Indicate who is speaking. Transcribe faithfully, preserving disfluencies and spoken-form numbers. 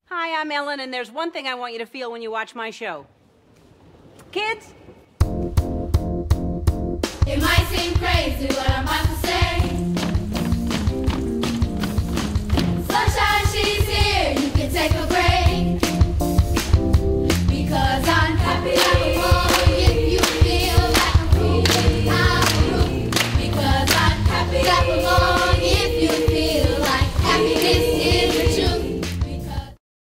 Speaker 1: Hi, I'm Ellen, and there's one thing I want you to feel when you watch my show. Kids?
Speaker 2: It might seem crazy what I'm